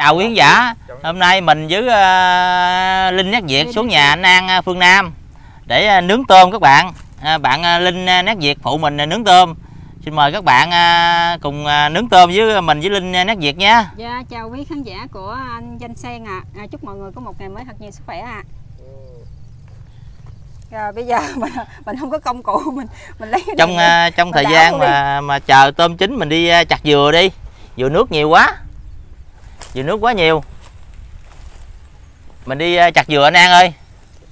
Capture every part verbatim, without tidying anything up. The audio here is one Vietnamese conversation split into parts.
Chào quý khán giả, hôm nay mình với uh, Linh Nét Việt xuống nhà anh An Phương Nam để uh, nướng tôm các bạn. Uh, bạn uh, Linh Nét Việt phụ mình uh, nướng tôm. Xin mời các bạn uh, cùng uh, nướng tôm với mình với Linh Nét Việt nhé. Dạ, chào quý khán giả của anh Danh Sen ạ. À. À, chúc mọi người có một ngày mới thật nhiều sức khỏe ạ. À. Rồi bây giờ mình mình không có công cụ mình mình lấy trong uh, trong thời gian mà mà chờ tôm chín mình đi uh, chặt dừa đi. Dừa nước nhiều quá. Dừa nước quá nhiều. Mình đi chặt dừa anh An ơi.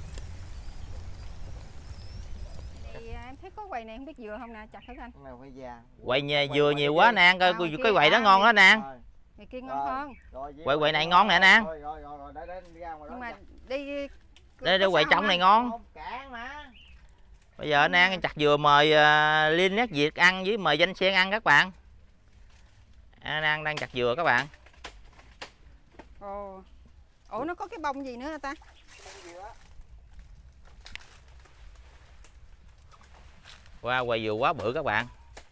Thì em thấy có quầy này không biết dừa không nè, chặt thử anh. Quầy nhà dừa nhiều quá anh An, coi cái, cái quầy đó ngon đó anh An. Quầy kia ngon hơn. Quầy quầy này ngon nè anh An. Nhưng mà đi đây đây quầy trong này ngon. Bây giờ anh An chặt dừa mời uh, Linh Nét Việt ăn với mời Danh Sen ăn các bạn. Anh An đang chặt dừa các bạn. Ồ. Ủa nó có cái bông gì nữa hả ta? Wow, quầy dừa quá bự các bạn.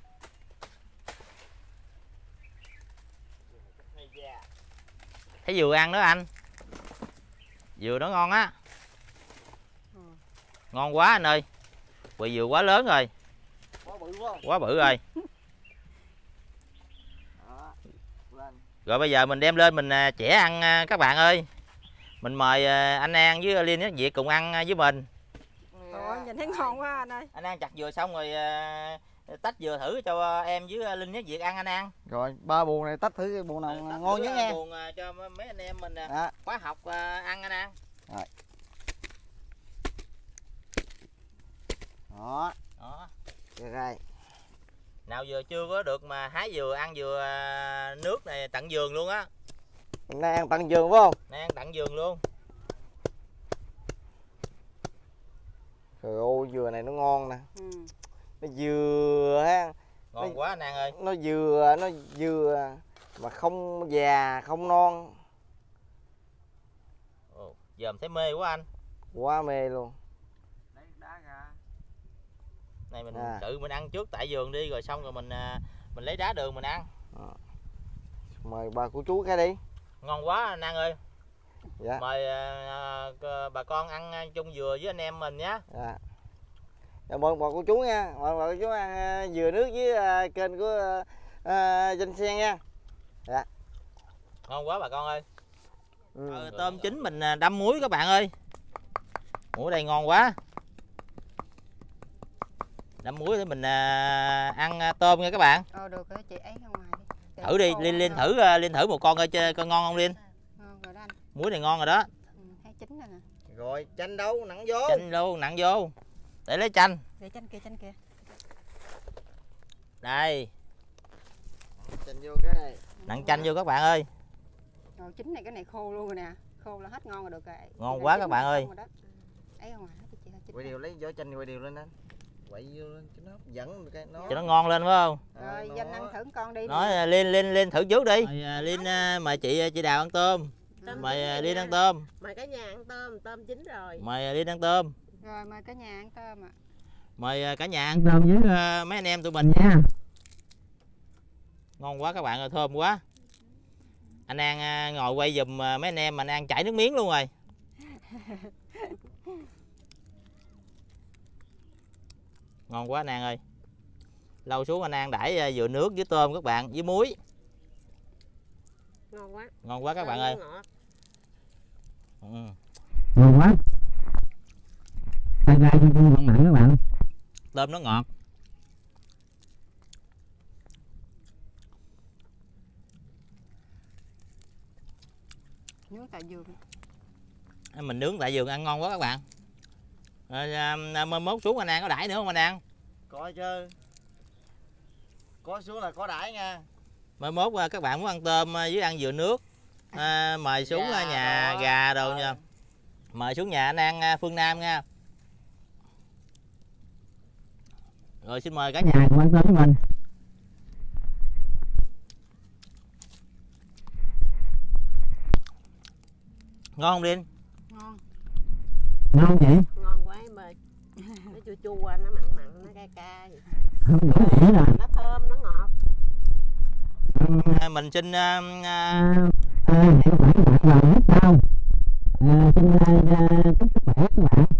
Thấy dừa ăn đó anh. Dừa đó ngon á. Ừ. Ngon quá anh ơi. Quầy dừa quá lớn rồi. Quá bự quá. Quá bự rồi. Rồi bây giờ mình đem lên mình chẻ ăn các bạn ơi. Mình mời anh An với Linh Nét Việt cùng ăn với mình. Ủa, nhìn thấy ngon quá anh ơi. Anh An chặt dừa xong rồi tách dừa thử cho em với Linh Nét Việt ăn anh An. Rồi ba buồng này tách thử cái buồng nào à, ngon nhất nha. Buồng cho mấy anh em mình à. khóa học ăn anh An. Rồi. Đó. Đó. Rồi. Nào vừa chưa có được mà hái dừa ăn dừa nước này tận vườn luôn á. Nay ăn tận vườn phải không? Nay ăn tận vườn luôn. Trời ơi dừa này nó ngon nè. Ừ. Nó dừa ha. Ngon nó, quá anh An ơi. Nó dừa, nó dừa mà không già, không non. Ồ, giờ mình thấy mê quá anh. Quá mê luôn. Này mình à. tự mình ăn trước tại vườn đi rồi xong rồi mình mình lấy đá đường mình ăn. À. Mời bà cô chú cái đi. Ngon quá anh An ơi. Dạ. Mời uh, bà con ăn chung dừa với anh em mình nhé. Dạ. Dạ, mời bà cô chú nha. Mời bà cô chú ăn uh, dừa nước với uh, kênh của uh, uh, Danh Sen nha. Dạ. Ngon quá bà con ơi. Ừ. Ờ, tôm chín mình đâm muối các bạn ơi. Muối đây ngon quá. Đâm muối để mình uh, ăn tôm nha các bạn. Ờ được rồi chị ấy ra ngoài đi. Để thử đi Linh Linh thử uh, Linh thử một con coi chơi con ngon không Linh. Ngon rồi đó anh. Muối này ngon rồi đó. Ừ, thấy chín rồi nè. Rồi chanh đâu nặng vô. Chanh đâu nặng vô. Để lấy chanh. Để chanh kia chanh kia. Đây. Chanh vô cái này. Nặng chanh vô các bạn ơi. Rồi chín này cái này khô luôn rồi nè. Khô là hết ngon rồi được rồi. Ngon quá các bạn ơi. Ấy ra ngoài hết chị là chín. Quay đều lấy vỏ chanh quay đều lên anh. Quậy vô lên cho nó hấp dẫn cái nó. Cho nó ngon lên phải không? Rồi Danh ăn thử con đi. Nói Linh Linh Linh thử trước đi. Mời Linh mời chị chị Đào ăn tôm. Tôm mời Linh ăn tôm. Mời cả nhà ăn tôm, tôm chín rồi. Mời Linh ăn tôm. Rồi mời cả nhà ăn tôm ạ. À. Mời cả nhà ăn tôm với mấy anh em tụi mình nha. Ngon quá các bạn ơi, thơm quá. Anh An ngồi quay giùm mấy anh em mà anh An chảy nước miếng luôn rồi. Ngon quá anh An ơi. Lâu xuống anh An đãi dừa nước với tôm các bạn với muối. Ngon quá. Ngon quá các bạn ơi. Ừ. Ngon quá. Tay gai chua chua mặn mặn các bạn. Tôm nó ngọt. Nướng tại vườn. Mình nướng tại vườn ăn ngon quá các bạn. À, mới mốt xuống anh An có đãi nữa không anh An? Có chứ. Có xuống là có đãi nha. Mới mốt các bạn muốn ăn tôm với ăn dừa nước à, mời xuống gà nhà đó. Gà đồ Rồi. nha. Mời xuống nhà anh An Phương Nam nha. Rồi xin mời cả nhà cùng ăn tôm với mình. Ngon không Linh? Ngon. Ngon vậy? Ngon quá em ơi. Nó chua chua, nó mặn mặn, nó cay cay. Không đủ dễ rồi. Nó thơm, nó ngọt. À, mình xin uh, uh, À, hẹn gặp lại các bạn vào lúc sau. À, xin uh, chúc sức khỏe các bạn.